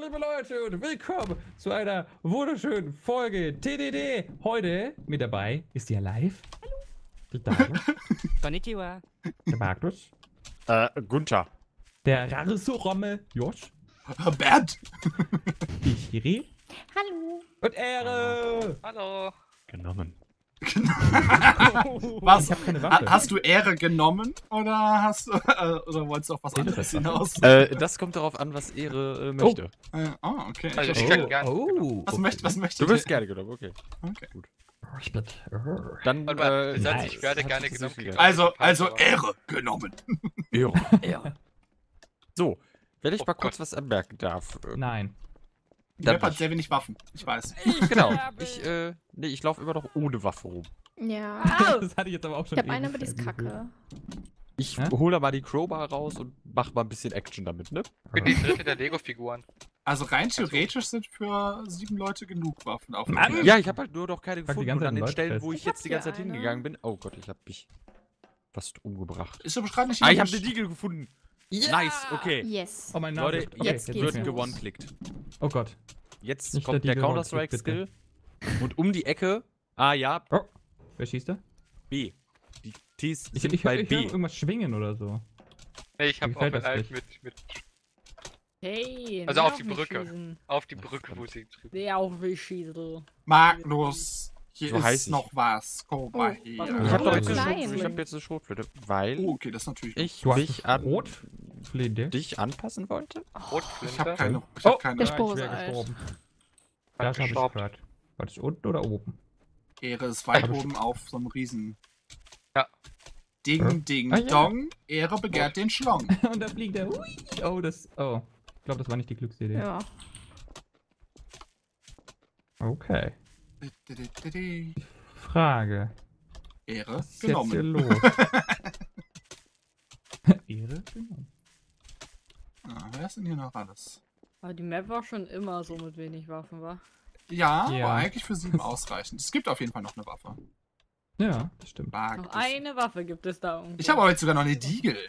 liebe Leute, und willkommen zu einer wunderschönen Folge TDD. Heute mit dabei ist der live. Hallo. Die Dame. Konnichiwa. Der Markus. Gunther. Der Rarisuromme Josh. Bert. Die Chiri. Hallo. Und Ehre. Hallo. Genommen. Was? Ich hab keine Waffe. Hast du Ehre genommen oder hast du, oder wolltest du auf was anderes hinaus? Das kommt darauf an, was Ehre möchte. Okay. Also ich kann gar nicht. Was möchtest Du wirst gerne genommen, okay. Okay. Gut. Ich bin. Dann, Nice. Ich werde gerne genommen. Also Ehre genommen. Ehre. So, wenn ich Oh mal kurz Gott. was anmerken darf. Nein. Die Map hat sehr wenig Waffen, ich weiß. Genau. Ich laufe immer noch ohne Waffe rum. Ja. Das hatte ich jetzt aber auch schon. Ich hab eine, ewig aber die ist kacke. Ich Hä? hole da mal die Crowbar raus und mach mal ein bisschen Action damit, ne? Ich bin die dritte der Lego-Figuren. Also rein theoretisch sind für 7 Leute genug Waffen auf der Mann! Map. Ja, ich habe halt nur noch keine Pack die gefunden. ganze Und an Zeit den Leute Stellen, fest. wo ich Ich hab jetzt die ganze Zeit hier eine. hingegangen bin. Oh Gott, ich habe mich fast umgebracht. Ist aber gerade nicht Ich habe den Deagle gefunden. Nice, okay. Yes. Oh mein Name. Leute, Okay, jetzt geht's wird los. gewone-klickt. Oh Gott. Jetzt Nicht kommt der der Deagle Counter-Strike-Skill. Und um die Ecke. Ah ja, Oh. Wer schießt da? B. Die Ts Ich sind bei höre B. irgendwas schwingen oder so. Nee, ich Mir hab auch gefällt mit das Alt nicht. mit Hey, Also wer auf die mich Brücke. schießen? auf die Brücke, wo sie drüben. Wer auch will schießen. Magnus, hier So heiß ist ich. noch was. Komm mal was her. denn? Ich habe doch jetzt Klein. eine Schrotflinte. Ich habe jetzt eine Schrotflinte, weil Oh, okay, das ist natürlich. ich Du hast mich an Rotflinte. dich anpassen wollte. Ich habe Rotflinte. keine. Ich Oh, hab keine der ich Spore wäre ist alt. gestorben. Das habe ich gestorben. gehört. War das unten oder oben? Ehre ist weit Hab ich- oben auf so einem Riesen. Ja. Ding, ding, Ah, ja. dong. Ehre begehrt den Schlong. Und da fliegt er. Hui. Oh, das. Oh. Ich glaube, das war nicht die Glücksidee. Ja. Okay. Frage. Ehre Was ist jetzt hier genommen. los? Ehre? Genommen. Wer ist denn hier noch alles? Aber die Map war schon immer so mit wenig Waffen, wa? Ja, Ja. war eigentlich für 7 ausreichend. Es gibt auf jeden Fall noch eine Waffe. Ja, das stimmt. Wag Noch es. eine Waffe gibt es da irgendwo. Ich habe aber jetzt sogar noch eine Deagle.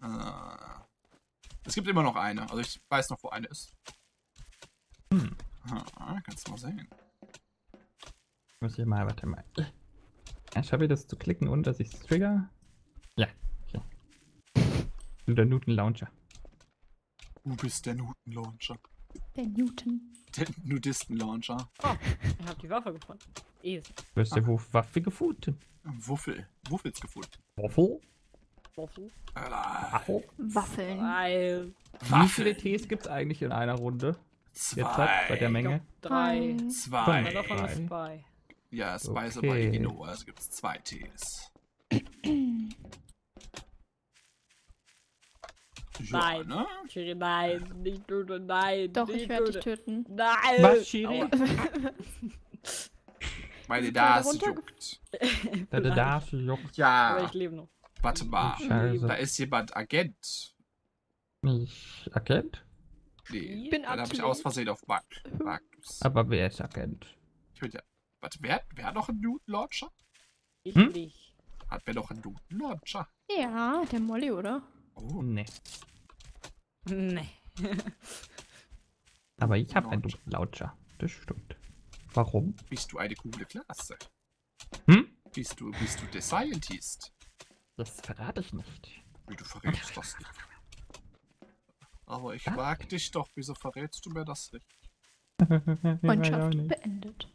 Es gibt immer noch eine. Also ich weiß noch, wo eine ist. Hm. Kannst du mal sehen. Muss ich mal, warte mal. Ja, schaffe ich das zu klicken und dass ich es trigger? Ja, okay. Und der Newton Launcher. Du bist der Newton-Launcher. Der Newton. Der Nudisten-Launcher. Ich habe die Waffe gefunden. Easy. Du hast ja Waffe gefunden. Wuffels gefunden. Waffel? Waffel. Waffel? Waffeln. Weil Wie viele Ts gibt es eigentlich in einer Runde? Jetzt hat bei der Menge. 3. Zwei. Einer davon ist Zwei. Spy. Ja, es weiß Okay. aber Igino, also gibt es 2 Ts. Ja, Nein. ne? Chiri, nein, nicht töten, nein. Doch, nicht ich werde dich töten. Nein. Was, Chiri? Aua. Meine Sind alle Nase runter- juckt. Da darf juckt Aber Ja, ich lebe noch. warte mal. Scheiße. Da ist jemand Agent. Nicht Agent? Nee, Ich bin dann habe ich Agent. aus Versehen auf Magnus. Aber wer ist Agent? Ich will ja. Warte, wer hat noch einen Newton-Launcher? Ich Hm? nicht. Hat wer noch einen Newton-Launcher? Ja, der Molly, oder? Oh, Nee. Nee. Aber ich habe einen Launcher. Das stimmt. Warum? bist du eine coole Klasse? Hm? Bist du der Scientist? Das verrate ich nicht. Wie, du verrätst das nicht. Aber ich Ah. mag dich doch. Wieso verrätst du mir das nicht? Freundschaft beendet.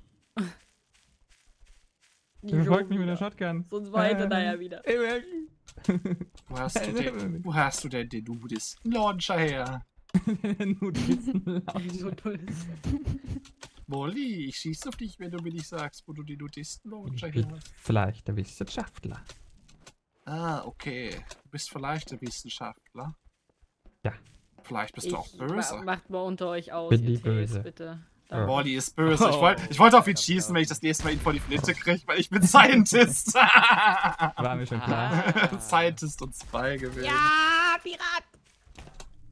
Die Verfolgt mich schon mit der wieder. Shotgun. Sonst weiter da ja wieder. Wo hast du denn den Nudisten-Launcher her? Nudisten-Launcher. So dull. Molly, ich schieß auf dich, wenn du mir nicht sagst, wo du den Nudisten-Launcher Ich her bin hast. vielleicht der Wissenschaftler. Ah, okay. Du bist vielleicht der Wissenschaftler. Ja. Vielleicht bist du auch böse. Macht mal unter euch aus. Bin ihr nie Ts, böse. Bitte. Ja. Molly ist böse. Ich wollte auf ihn schießen, wenn ich das nächste Mal ihn vor die Flinte kriege, weil ich bin Scientist. War mir schon klar. Scientist und Spy gewesen. Ja, Pirat!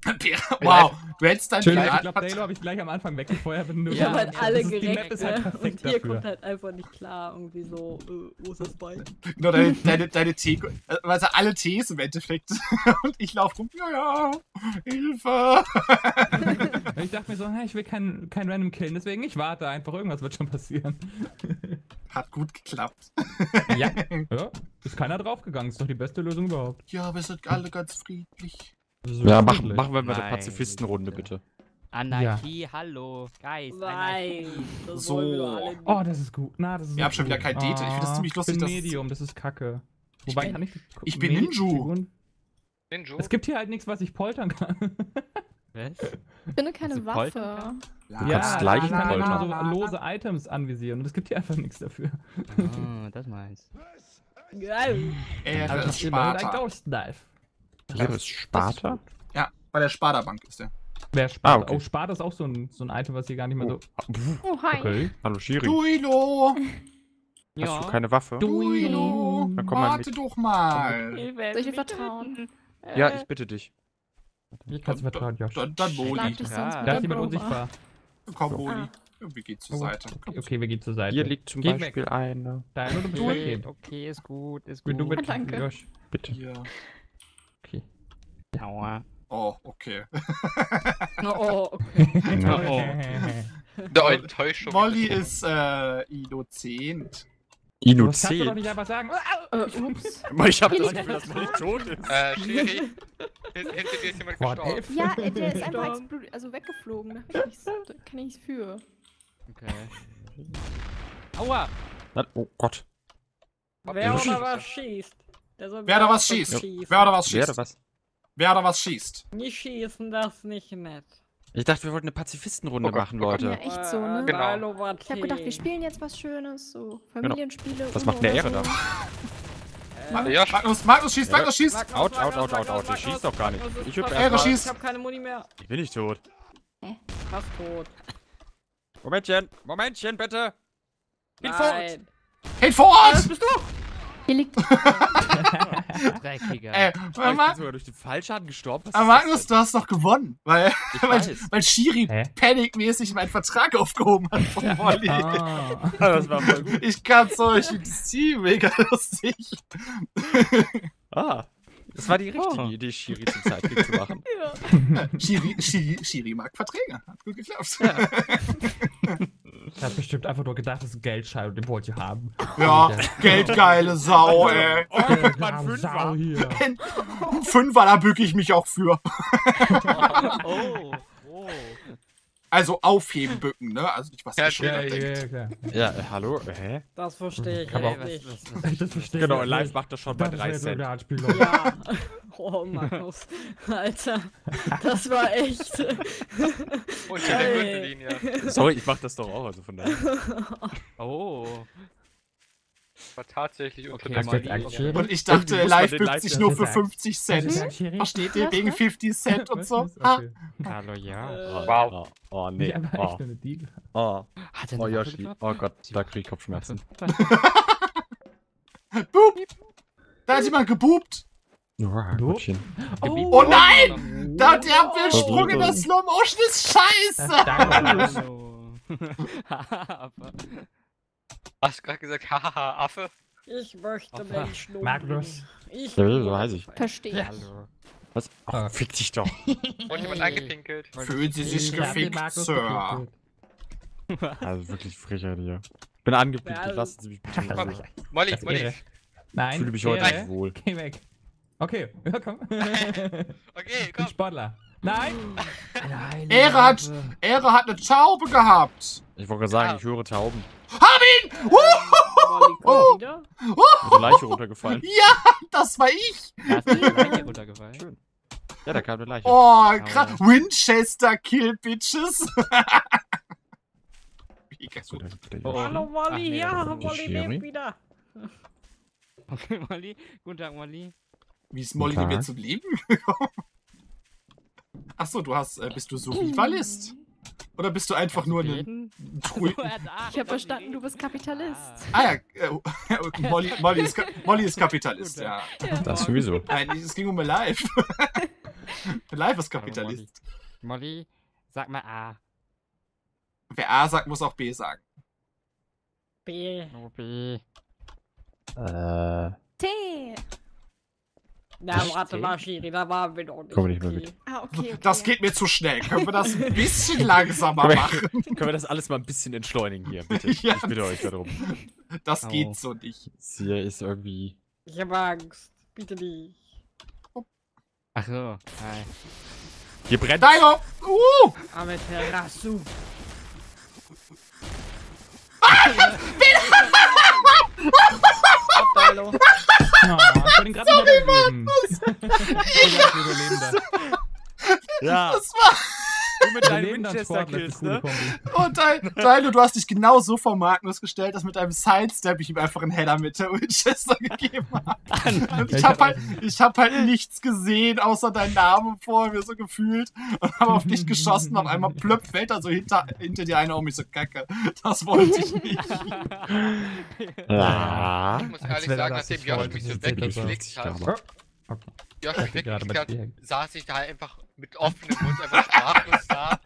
Wow, du hättest dein Schön, ich Pirat... glaube, Dalo habe ich gleich am Anfang weggefeuert. Wenn du Ich hab halt alle die Map gereckt, ist halt ne? perfekt Und ihr dafür. kommt halt einfach nicht klar, irgendwie so, wo ist das Bein? Genau, deine Tee... Also alle Tees im Endeffekt. Und ich laufe rum, ja, Hilfe. Ich dachte mir so, hey, ich will kein Random killen, deswegen ich warte einfach, irgendwas wird schon passieren. Hat gut geklappt. Ja, ist keiner draufgegangen, ist doch die beste Lösung überhaupt. Ja, wir sind alle ganz friedlich. Ja, machen wir mal eine Nein, Pazifistenrunde, bitte. Anarchie, hallo, Geist, Nein, Anarchie. das So. wollen wir doch alle nicht. Oh, das ist gut. Na, das ist Wir haben schon gut. wieder kein Date. Ich finde das ziemlich lustig, Ich bin dass- Medium, das ist kacke. Ich Wobei bin- kann ich... ich bin Ninju. Figuren- Ninju. Es gibt hier halt nichts, was ich poltern kann. Was? Ich finde keine Also Waffe. poltern Du kannst Leichen ich kann poltern. immer so lose Items anvisieren und es gibt hier einfach nichts dafür. Oh, das meinst Geil. Er ist das immer mit ein Sparta. Ghost Knife. Hier ist Sparta? Ja, bei der Sparda-Bank ist der. Wer Sparta? okay. Oh, Sparta ist auch so ein Item, was hier gar nicht mehr so... Oh, hi. Okay. Hallo Shiri. Duilo! Hast du keine Waffe? Duilo! Dann komm mal Warte mit. doch mal. Soll ich dir vertrauen? Ja, ich bitte dich. Ich kann es vertrauen, Josh. Dann Schlag Moli. dich Ja. sonst Da mit ist jemand der unsichtbar. Komm, Moli. Ah. Wir gehen zur Seite. Okay, wir gehen zur Seite. Hier liegt zum Geh Beispiel eine. Da, nur du bist Okay, weggehen. okay, ist gut, ist Du gut. mit Danke. Josh. Bitte. Hier. Okay. Aua. Oh, okay. Oh, okay. Oh. Der Enttäuschung. Molly ist innozent. Das kannst du doch Innozent. nicht einfach sagen. Ups. Ich hab Hier das liegt Gefühl, dass Molly tot ist. Schiri. Hinter dir ist jemand What gestorben. if? Ja, der ist einfach Gestorben. also weggeflogen. Da kann ich nichts für. Okay. Aua! Oh Gott. Wer Lusch. oder was schießt? Der soll Wer da wieder was schießt? schießen. Wer da was Wer schießt? oder was? Wer da was schießt? Nicht schießen, das ist nicht nett. Ich dachte, wir wollten eine Pazifistenrunde Oh Gott, machen, oh Gott. Ja, Leute. echt so, ne? Genau. Ich hab gedacht, wir spielen jetzt was Schönes, so Familienspiele. Das Uno macht mehr oder Ehre so. da. Ja, Magnus schießt, Magnus schießt! Out, out, out, out, out. Ich schieß doch gar nicht. Ich hüpfe Ehre erst mal. schießt. Ich hab keine Muni mehr. Ich bin nicht tot. Fast tot. Momentchen, Momentchen, bitte. Hinfort! Nein. Hey, vor Ort! Hier liegt. Dreckiger. Oh, ich bin sogar durch den Fallschaden gestorben. Was ist das Magnus, denn? du hast doch gewonnen, weil, Ich weil, weiß. weil Shiri Hä? panikmäßig meinen Vertrag aufgehoben hat von Molly. Ah. Das war voll gut. Ich kann so, ich finde das Team mega lustig. Ah, das war die richtige Idee, Shiri zum Sidekick zu machen. Shiri mag Verträge. Hat gut geklappt. Er hat bestimmt einfach nur gedacht, das ist ein Geldschein und den wollt ihr haben. Ja, geldgeile Sau, ey. Oh, guck mal, ein Sau Fünfer. hier. Ein Fünfer, da bücke ich mich auch für. Oh, oh. Also aufheben, bücken, ne? Also nicht, was Ja, ihr schon Ja, denkt. ja, klar. Ja, hallo? Hä? Das verstehe ich Aber halt auch- nicht. Das verstehe Genau, ich live nicht. macht das schon bei Das 3 wäre so Cent. der Anspielung. Ja. Oh, Magnus. Alter. Das war echt. unter der Ey. Gürtellinie. Sorry, ich mach das doch auch, also von daher. Oh. War tatsächlich unter Okay, der Molly. Gürtellinie. Und ich dachte, Irgendwie muss man live den bückt live sich nur für sagen. 50 Cent. Versteht ihr? Wegen 50 Cent und so. Okay. Hallo, ja. Wow. Oh, Nee, nee. aber echt Oh, nur eine Deal. oh. Hat er Oh, eine Waffe Yoshi. geklappt? Oh Gott, da krieg ich Kopfschmerzen. Boop. Da hat jemand geboop. Gottchen. Oh nein! Da hat der Bildsprung in der Slow Motion ist scheiße! Hallo. Aber- Hast du gerade gesagt, hahaha, Affe? Ich möchte Opfer. Menschen umbringen. Magnus. Ich Ja, so weiß ich. Verstehe. Hallo. Was? Oh, fick dich doch. Und jemand angepinkelt. Fühlen Sie sich Ich hab den gefickt, Magnus Sir. getötet. Also wirklich Frechheit hier. Ich bin angepinkelt, Ja, lassen Sie mich bitte in Ruhe. Molly, Das Molly. Ehre. Ich Nein. fühle mich heute Ehre. nicht wohl. Geh weg. Okay, ja, komm. Okay, Ich bin komm. Sportler. Nein! Ehre hat eine Taube gehabt. Ich wollte gerade sagen, ich höre Tauben. Hab ihn! Molly kommt wieder. Mit der Leiche runtergefallen. Ja, das war ich. Da ist die Leiche runtergefallen. Ja, da kam eine Leiche. Oh, krass. Winchester Kill Bitches. Mega So, gut. der Oh, Yoshi. Hallo Molly, Ach nee, ja, das ist Molly Schiri. lebt wieder. Okay, Molly. Guten Tag, Molly. Wie ist Molly Guten wieder Tag. zum Leben gekommen? Achso, bist du Survivalist? Oder bist du einfach nur ein Reden? Trui... Ich habe verstanden, du bist Kapitalist. Ah ja, Molly ist Kapitalist, ja. Das sowieso. Nein, es ging um Alive. Live ist Kapitalist. Molly, sag mal A. Wer A sagt, muss auch B sagen. B. Oh, B. T. Na, warte mal, Schiri, da waren wir doch nicht. Komm nicht mehr okay. mit. Ah, okay. Das geht mir zu schnell. Können wir das ein bisschen langsamer machen? Können wir das alles mal ein bisschen entschleunigen hier, bitte? Ja. Ich bitte euch darum. Das Oh. geht so nicht. Das hier ist irgendwie... Ich hab Angst. Bitte nicht. Ach so. Hi. Hier brennt... Dino! Amaterasu. Abteilung. Oh, ich wollte ihn gerade nicht überleben. Ja, Das war... du mit deinen Überlebender Sportler ist Winchester-Kills, eine ne? coole Kombi. Und Dino, du hast dich genau so vor Magnus gestellt, dass mit deinem Sidestep ich ihm einfach einen Header mit der Winchester gegeben habe. Und ich hab halt nichts gesehen, außer deinen Namen vor mir so gefühlt. Und habe auf dich geschossen. Auf einmal plöpp fällt da so hinter dir einer um mich so, Kacke. Das wollte ich nicht. Ja. Ich muss Als ehrlich wenn er sagen, das nachdem nicht Josh wollte, mich so das ist sehr weggeklickt clever. hat, Okay. Josh Ich mich bin gerade weggeklickt bei hat, Spiel. saß ich da einfach mit offenem Mund einfach sprachlos da.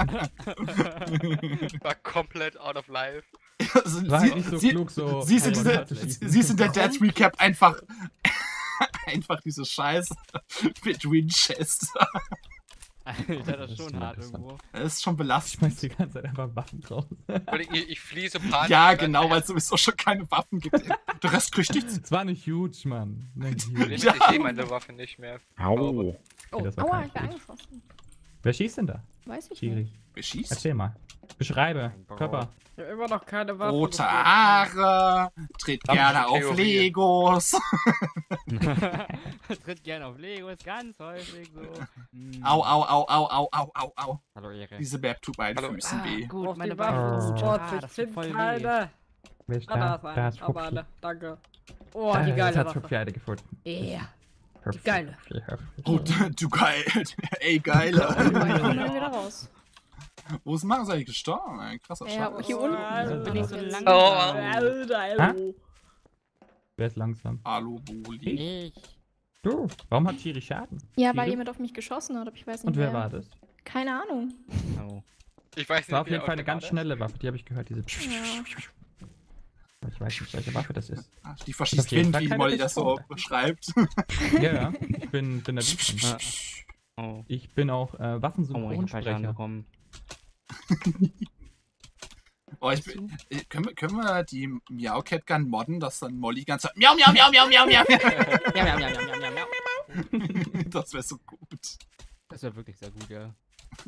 War komplett out of life. Also, War halt nicht so klug, so. Siehst du Heilmann zu schießen. siehst in der Death Recap einfach diese Scheiße mit Winchester. Alter, das ist Das schon ist hart interessant. irgendwo. Das ist schon Ich belastend. schmeiß die ganze Zeit einfach Waffen raus. Und ich fliehe so panisch. Ja, genau, weil es sowieso schon keine Waffen gibt. Der Rest kriegt nichts. Es war nicht huge, Mann. Nicht Ich huge. Ja. sehe meine Waffe nicht mehr. Au. Okay, das war Aua, kein ich bin huge. angeschossen. Wer schießt denn da? Weiß ich Schiri. nicht. Wer schießt? Erzähl mal. Beschreibe. Körper. Ich hab immer noch keine Waffe. Rote gefunden. Haare, tritt Hab gerne ich auf Theorie. Legos. Tritt gern auf Lego, ist ganz häufig so. Hm. Au, au, au, au, au, au, au, au. Hallo Ehre. Diese Map tut meinen Hallo. Füßen weh. gut, Auf meine die Waffen. Waffen. Sport, Ah, ich das tut finde voll weh. keine. Wer ist Ah, da? da Da ist ist eine. Aber Hupfi. alle. Danke. Oh, die geile hat Waffe. Hupfi eine gefunden. Ja. Hupfi, geile. Hupfi, Hupfi. Oh, du geil. Ey, geile. Kommen wir wieder raus. Wo ist Magnus eigentlich gestorben? Ein krasser Ja, Scheiß. hier unten. Also bin ich so Jetzt. langsam. Alter, hallo. Wer ist langsam? Hallo, Boli. Ich. Du. Warum hat Schiri Schaden? Ja, weil Schiri? jemand auf mich geschossen hat, aber ich weiß nicht Und wer war das? Keine Ahnung. Oh. Ich weiß Das war nicht, auf jeden wer Fall eine ganz war. schnelle Waffe, die habe ich gehört, diese. Ja. Ich weiß nicht, welche Waffe das ist. Die verschießt Auf jeden Wind, Fall wie keine Molly das so Pistole. beschreibt. Ja, ich bin der Wiesmann. Oh. Ich bin auch Oh, ich hab falsch Waffensynchronsprecher. anbekommen. Oh, können wir die Meow Cat Gun modden, dass dann Molly ganz Zeit Miau, miau, miau, miau, miau, miau. Ja, ja, ja, ja, ja, ja. Das wäre so gut. Das wäre wirklich sehr gut, ja.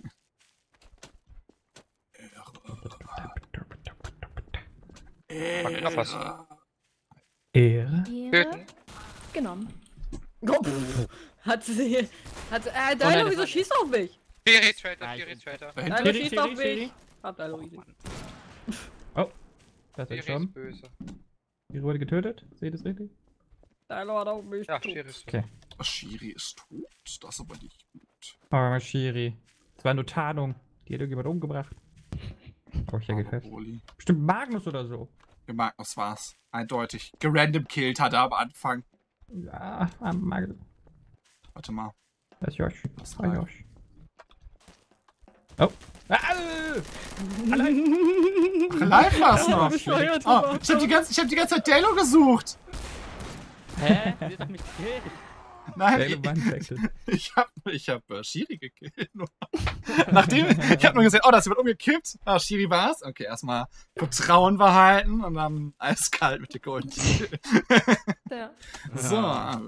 Fuck, noch was. Ehre. Töten. Genommen. Oh, pff. Hat sie. Hat. nein, Dino, das wieso war- schießt auf mich? Schiri ist Traitor, Nein, Schiri ist Traitor. Dahinter. Dino Schiri, schießt auf Schiri, mich. Hab Dino Oh, easy. Mann. Das ist Schiri ist schon. böse. Schiri wurde getötet. Seht ihr das richtig? Dino hat auf mich. Ja, tot. Schiri ist Okay. Shiri ist tot. Das ist aber nicht gut. Oh, Schiri. Es war nur Tarnung. Die hat irgendjemand umgebracht. Hab ich ja gefällt. Boli. Bestimmt Magnus oder so. Ja, Magnus war's. Eindeutig. Gerandom killed hat er am Anfang. Ja, Magnus. Warte mal. Das ist Josh. Das Das war war Josh. Oh. Allein. Live war's Ja, noch. bescheuert, Oh, aber- ich hab die ganze Zeit Delo gesucht. Hä? Sie hat mich gekillt. Nein, Delo war infected. ich hab Shiri gekillt. Ich hab nur gesehen, oh, da ist jemand umgekippt. Ah, Shiri war's. Okay, erstmal Vertrauen behalten und dann eiskalt mit der Golden. Ja. So. Wow,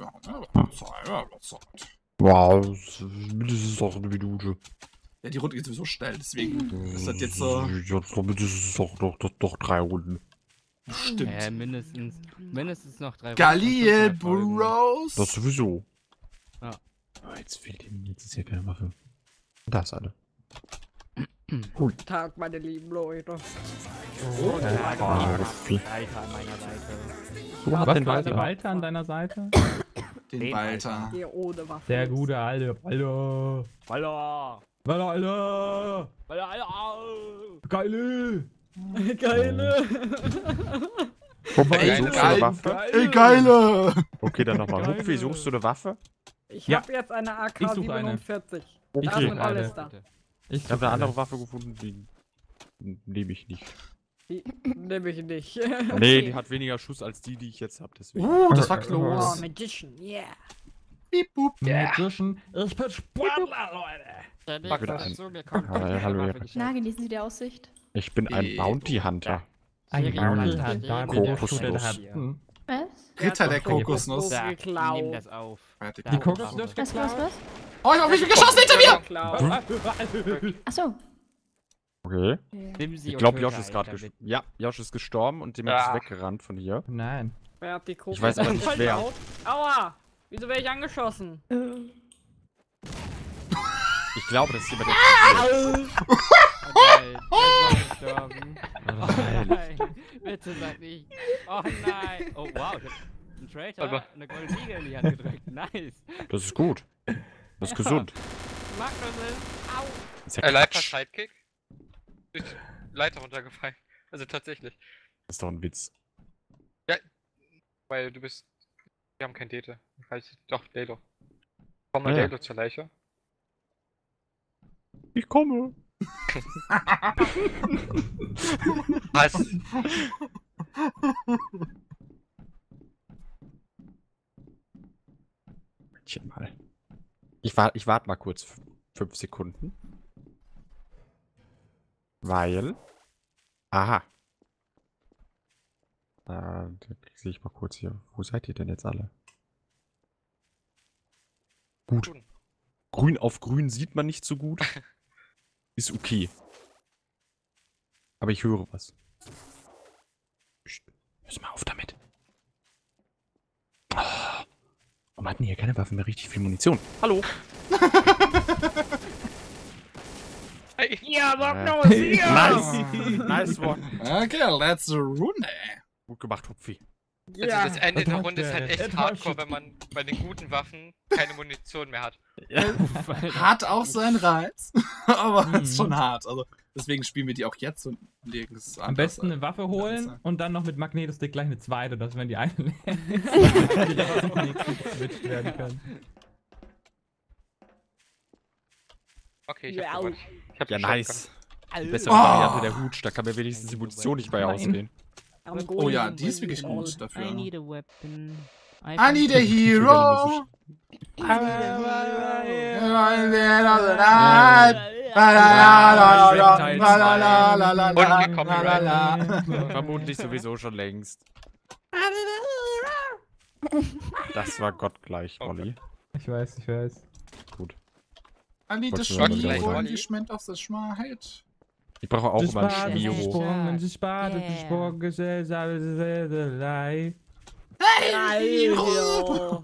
das ist doch eine Minute. Ja, die Runde geht sowieso schnell, deswegen ist das jetzt so. Jetzt ist doch 3 Runden. Stimmt. Mindestens noch 3 Galil, Folgen. Bros. Das sowieso. Ja. Oh, jetzt fehlt ihm. Jetzt ist hier keine Waffe. Da ist eine. Tag, meine lieben Leute. Reiter an meiner Seite. So hat Was den war Walter. der Walter an deiner Seite? Den Walter. Hier ohne Waffe. Der gute alte Walter. Walter! Walter, Alter. Walter, Alter! Geile. Geile. Wobei, Ey, suchst du geil. eine Waffe? Ey, geile! Okay, dann nochmal. Geile. Hupfi, suchst du eine Waffe? Ich Ja. habe jetzt eine Ich suche eine. AK-47. Okay. Das mit Eine. Olister. Ich habe eine andere Waffe gefunden, die nehme ich nicht. Die nehme ich nicht. Nee, die hat weniger Schuss als die ich jetzt habe, deswegen. Das war Oh, close. Magician, yeah. Piep, boop. Magician. Ich bin Sportler, Leute. Der Fuck, Nick das- ist zu mir kommt. Hallo, ja. Na, genießen Sie die Aussicht. Ich bin ein Bounty Hunter. Ein Siri, Bounty Mann. Hunter, Kokosnuss. wie der hat. Hm. Was? Ritter der Kokosnuss Kokosnuss. Ja, geklaut. nimm das auf. Fertig. Die Kokosnuss Was? geklaut? Oh, ich hab mich geschossen hinter mir! Geklaut. Achso. Okay. Nimm sie Ich und glaube, töte Josh ist gerade einen gestorben. Ja, Josh ist gestorben und jemand ist weggerannt von hier. Nein. Wer hat die Kokosnuss? Ich weiß aber nicht, wer. Aua! Wieso werde ich angeschossen? Ich glaube, das ist jemand, der damit. Oh nein, bitte sag nicht. Oh nein. Oh wow, ich hab einen Traitor Aber- eine goldene Liga in die Hand gedrückt. Nice. Das ist gut. Das ist gesund. Magnus ist. Au. Das ist ja Leiter Quatsch. Sidekick. Durch die Leiter runtergefallen. Also tatsächlich. Das ist doch ein Witz. Weil du bist. Wir haben kein Dete. Doch, Delo. Komm mal Ja. Delo zur Leiche. Ich komme. Was? Mädchen mal. Ich warte mal kurz 5 Sekunden. Weil. Aha. Da sehe ich mal kurz hier. Wo seid ihr denn jetzt alle? Gut. Grün. Grün auf grün sieht man nicht so gut. Ist okay. Aber ich höre was. Psst. Hör mal auf damit. Oh. Warum hatten hier keine Waffen mehr richtig viel Munition? Hallo. Hey. Ja, Magnus, ja! Nice. Nice one. Okay, let's Runde. Gut gemacht, Hupfi. Also das Ende der Attack, Runde ist halt echt Attack. hardcore, wenn man bei den guten Waffen keine Munition mehr hat. Hat auch seinen Reiz, aber ist schon hart. Also deswegen spielen wir die auch jetzt und legen es Am besten eine Waffe holen Besser. und dann noch mit Magnetostick gleich eine zweite, dass wenn die eine die dann auf die nächste geswitcht werden kann. Okay, ich Ja, hab gewonnen. Ich hab Ja, die nice. Shotgun. Die bessere Oh. Variante der Hutsch, da kann mir wenigstens die Munition nicht bei Nein. ausgehen. Oh ja, die ist wirklich gut dafür. I need a weapon. I need a hero. Vermutlich sowieso schon längst. Das war gottgleich, Olli. Ich weiß, ich weiß. Gut. I need a Wolltest du mal Schmier gleich, und Olli? die schmeckt auf das Schmarheit. Ich brauche auch immer einen Spade, Schmiro. Sprung, sie spart, Yeah. Sprung, Gesellschaftslei. Geil.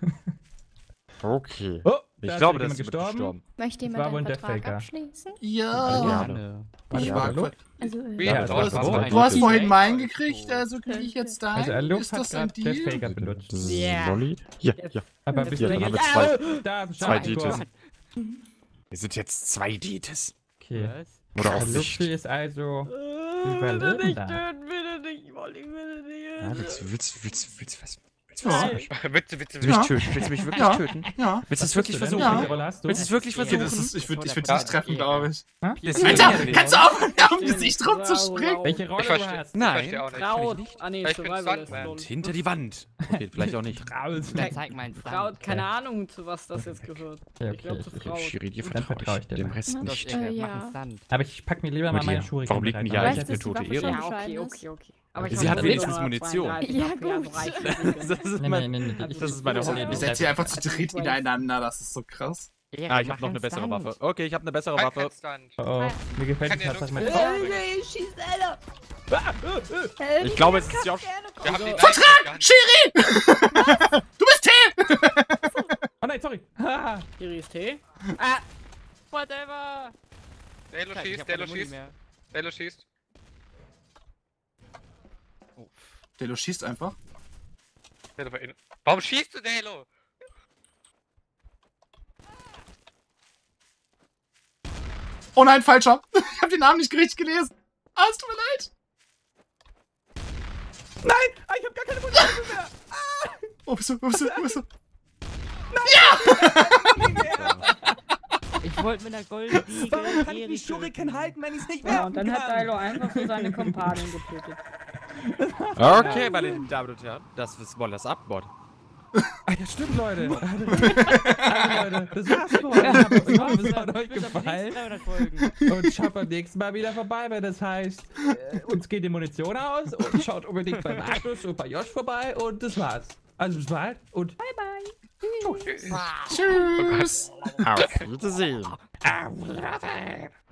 Okay. Oh, Ich da glaube, ist das ist jemand jemand gestorben. Möchte Das war jemand wohl einen ein Vertrag Deathfaker. abschließen? Ja. Gerne. Warte, Ich warte, war, Also, Ja, das das war war so. du hast ein- vorhin meinen gekriegt, also kriege ich jetzt deinen. Also Erluf Ist hat das ein gerade Deal? Deathfaker benutzt. Das ist Yeah. Lolli. Hier, Jetzt- hier. Aber Jetzt bist Hier, du dann haben wir jetzt... zwei. Da ist Zwei Schadenstor. Detes. Wir sind jetzt 2 Detes. Okay. Was? Oder auch Der nicht. Luffy ist also... Bitte Überleben nicht da. töten, bitte nicht, Molly, bitte nicht. Ja, willst du was? Ja. Willst du Willst du Ja. mich töten? Willst du mich wirklich Ja. töten? Ja. Willst du es wirklich Bist du denn? versuchen? Welche Rolle hast du? Willst du es wirklich Okay, versuchen? das ist, ich würde dich Ja. treffen, glaube ich. Das Alter, will kannst du aufhören, mir am Gesicht rumzuspringen? Welche Rolle Ich du verstehe. hast? Ich Nein. verstehe auch nicht. Braut. nicht. Ah nee, Ich bin Survival ist Stuntman. lol. Und hinter die Wand. Okay, vielleicht auch nicht. Raus. Dann zeig meinen Braut, Stand. keine Ahnung, zu was das jetzt gehört. Ja, Ich glaube zu okay. Braut. Schiri, dir Dann vertraue vertraue ich ich dir dem mal. Rest Ja. nicht. Mach ja. einen Stand. Aber ich pack mir lieber mal Mit meine dir. Schuriken Warum liegt denn hier bereit. eigentlich Weißt du, eine dass die tote Waffe Ehre? schon- Ja, okay. Aber Sie ich hat hab wenigstens nur Munition. 32 Ja, HP, also gut. reicht das. Das ist Nee, mein... nee, nee, Also Das ist meine ich- Hoffnung. Ihr seid hier einfach zu dritt ineinander, das ist so krass. Ah, ich habe noch eine bessere Waffe. Okay, ich habe eine bessere Waffe. Kein Stunt. Oh, oh. Mir gefällt Kann die ja Tatsache nur- mit... Ich glaube, es ist Josh. Wir haben die Vertrag! Schiri! Du bist T! Oh nein, sorry. Ah. Hier ist Tee. Whatever. Delo Ich hab schießt, keine Delo Muni schießt, mehr. Delo schießt. Delo schießt einfach. Delo war innen. Warum schießt du, Delo? Oh nein, falscher. Ich habe den Namen nicht richtig gelesen. Ah, es tut mir leid. Nein! Ah, ich hab gar keine Munition mehr! Wo bist du? Wo bist du? Wo bist du? Ich wollte mit einer goldenen Diegel. Warum kann ich Erik nicht Shuriken töten. halten, wenn ich es nicht Ja, werfen und dann hat kann? Dilo einfach so seine Kumpanen getötet. Okay, meine lieben Damen und Herren, das ist mal das Abmord. Ah, ja, stimmt, Leute. Also, Leute, das war's für heute. Ich hoffe, es hat euch gefallen. Und schaut beim nächsten Mal wieder vorbei, wenn das heißt, uns geht die Munition aus. Und schaut unbedingt bei Markus und bei Josh vorbei. Und das war's. Also bis bald und Bye, bye. Tschüss. Auf Wiedersehen. Auf Wiedersehen.